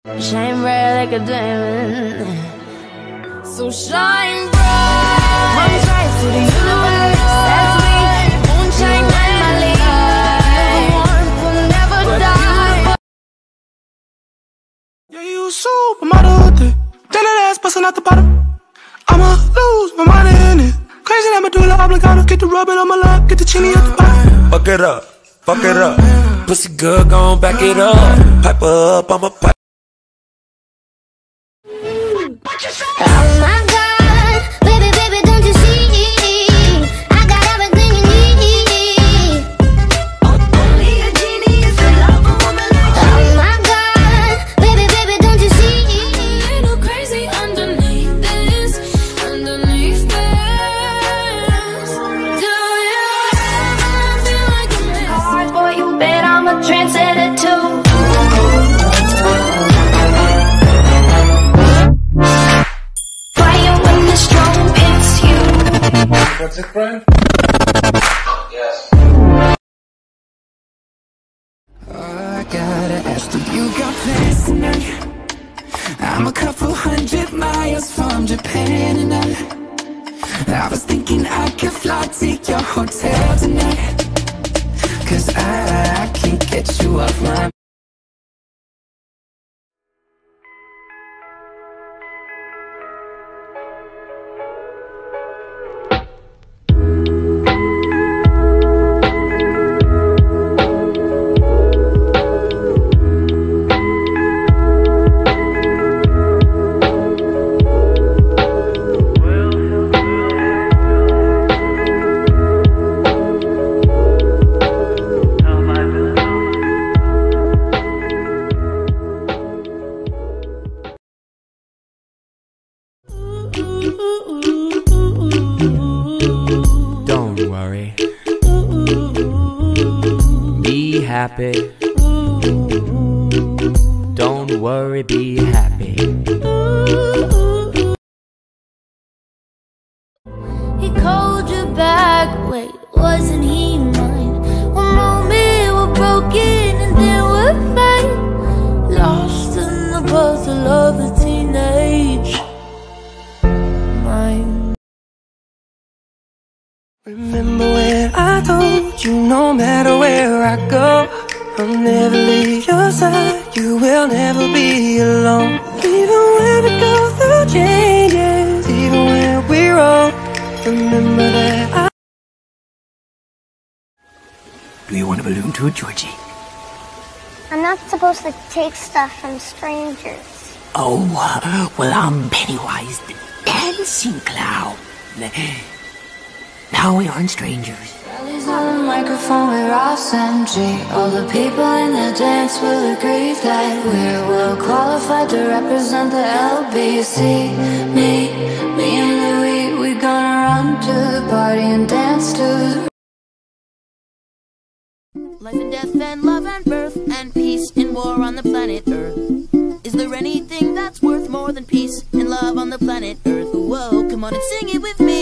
Shine bright like a diamond, so shine bright. Run straight to the universe as we moonshine and my light. Warmth will never die. Yeah, you supermodel, then that ass busting out the bottom. I'ma lose my mind in it. Crazy that medulla oblongata. Get the rubbing on my lap, get the chini at the bottom. Fuck it up, fuck it up. Pussy good, gon' back it up. Pipe up, I'm a pipe. Oh my God, baby, baby, don't you see? I got everything you need. Only a genius can love a woman like you. Oh my God, baby, baby, don't you see? A little crazy underneath this, underneath this. Do you ever feel like a mess? Hard boy, you bet I'm a trendsetter too. That's it, Brian? Yes. Oh, I gotta ask, do you got plans tonight? I'm a couple 100 miles from Japan and I was thinking I could fly to your hotel tonight. Cause I can't get you off my Don't worry. Be happy. Don't worry, be happy. He called you back, wait, wasn't he mine? One moment we're broken and then we're fine. Lost in the puzzle of a teenage mind. Remember when I told you no matter where I go, I'll never leave your side, you will never be alone. Even when we go through changes, even when we're wrong, remember that I... Do you want a balloon too, Georgie? I'm not supposed to take stuff from strangers. Oh, well, I'm Pennywise the dancing clown. Now we aren't strangers. Rallies on the microphone with Ross and G. All the people in the dance will agree that we're well qualified to represent the LBC. Me and Louis, we gonna run to the party and dance to the... Life and death and love and birth and peace and war on the planet Earth. Is there anything that's worth more than peace and love on the planet Earth? Whoa, come on and sing it with me.